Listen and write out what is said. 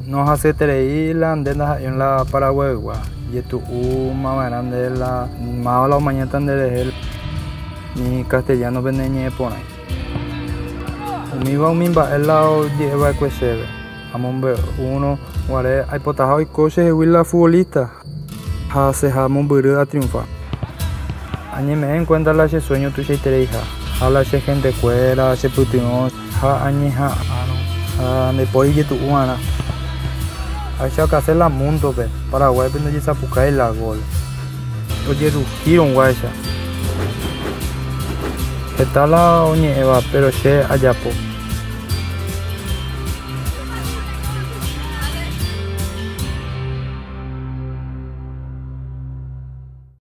Nos hace tereí la andena en la Paraguay, y tu más grande la más la mañana de él ni castellano veneñe pone. Umiva umimba el lado lleva cueseve. Amombe uno guare hay potajao y coche la futbolista. Hace jamón burro a triunfar. Añe me encuentra la sueño tu che tereija. Hala che gente fuera, che putinón, ha añeja de pollo tu humana. Hay que hacer la mundo pe Paraguay pero ya se puca la gol. Oye giro un guacha. Está la oñeva pero che allá po.